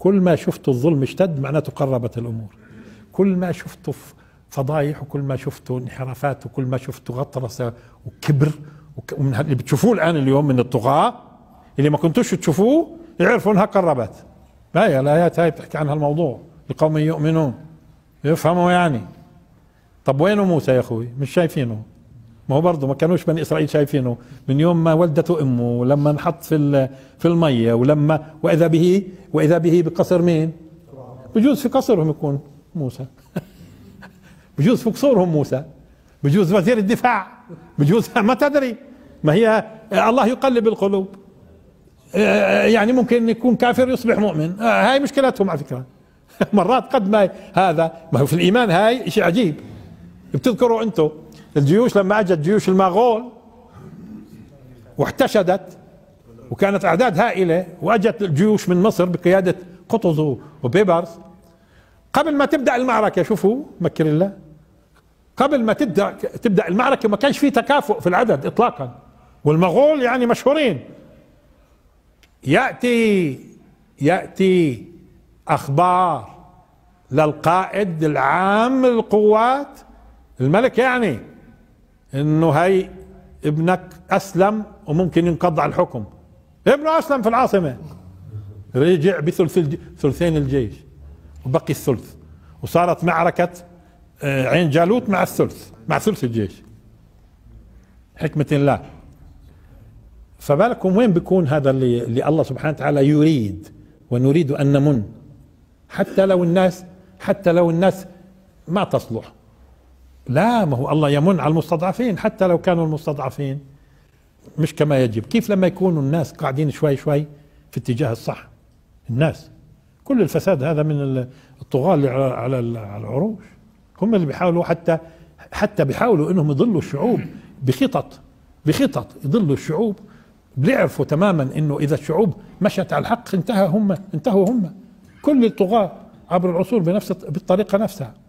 كل ما شفتوا الظلم اشتد معناته قربت الامور، كل ما شفتوا فضايح وكل ما شفتوا انحرافات وكل ما شفتوا غطرسه وكبر ومن اللي بتشوفوه الان اليوم من الطغاة اللي ما كنتوش تشوفوه يعرفوا انها قربت. ما هي الايات هاي بتحكي عن هالموضوع لقوم يؤمنون يفهموا يعني. طب وينه موسى يا اخوي؟ مش شايفينه. ما هو برضه ما كانوش بني اسرائيل شايفينه من يوم ما ولدته امه ولما انحط في الميه ولما واذا به بقصر مين؟ بجوز في قصرهم يكون موسى بجوز في قصورهم موسى، بجوز وزير الدفاع، بجوز ما تدري. ما هي الله يقلب القلوب، يعني ممكن يكون كافر يصبح مؤمن، هاي مشكلتهم على فكرة مرات قد ما هذا ما هو في الإيمان. هاي شيء عجيب. بتذكروا أنتم الجيوش لما أجت جيوش المغول واحتشدت وكانت أعداد هائلة، وأجت الجيوش من مصر بقيادة قطز وبيبرس، قبل ما تبدأ المعركة شوفوا مكر الله، قبل ما تبدأ المعركة ما كانش فيه تكافؤ في العدد إطلاقا، والمغول يعني مشهورين. يأتي أخبار للقائد العام للقوات الملك يعني إنه هي ابنك أسلم وممكن ينقض على الحكم. ابنه أسلم في العاصمة، رجع ثلثين الجيش وبقي الثلث، وصارت معركة عين جالوت مع ثلث الجيش. حكمة الله. فبالكم وين بيكون هذا اللي الله سبحانه وتعالى يريد، ونريد أن نمن حتى لو الناس ما تصلح. لا، ما هو الله يمن على المستضعفين حتى لو كانوا المستضعفين مش كما يجب. كيف لما يكونوا الناس قاعدين شوي شوي في اتجاه الصح؟ الناس كل الفساد هذا من الطغاة اللي على العروش، هم اللي بيحاولوا حتى بيحاولوا انهم يضلوا الشعوب بخطط يضلوا الشعوب. بيعرفوا تماما انه اذا الشعوب مشت على الحق انتهوا هم. كل الطغاة عبر العصور بالطريقة نفسها.